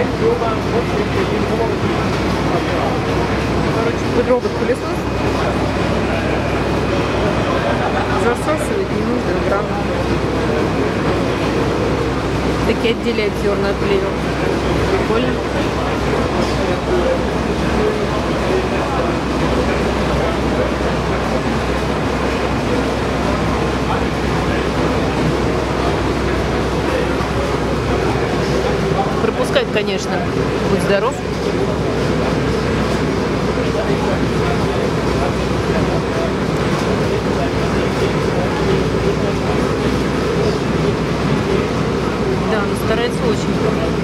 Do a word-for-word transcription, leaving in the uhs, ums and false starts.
Короче, робот-пылесос засасывает ненужный гранат. Такие отделяют зерна от плевел. Прикольно. Пропускать, конечно. Будь здоров. Да, но старается очень.